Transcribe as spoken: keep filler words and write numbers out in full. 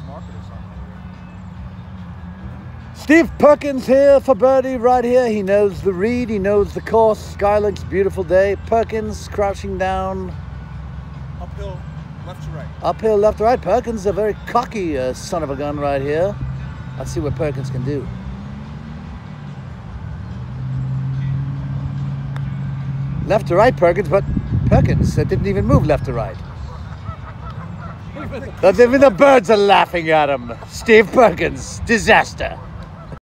market or something. Steve Perkins here for birdie right here. He knows the read, he knows the course. Sky looks beautiful day. Perkins crouching down. Uphill, left to right. Uphill, left to right. Perkins, a very cocky uh, son of a gun right here. Let's see what Perkins can do. Left to right, Perkins, but Perkins uh, didn't even move left to right. Even the birds are laughing at him. Steve Perkins, disaster.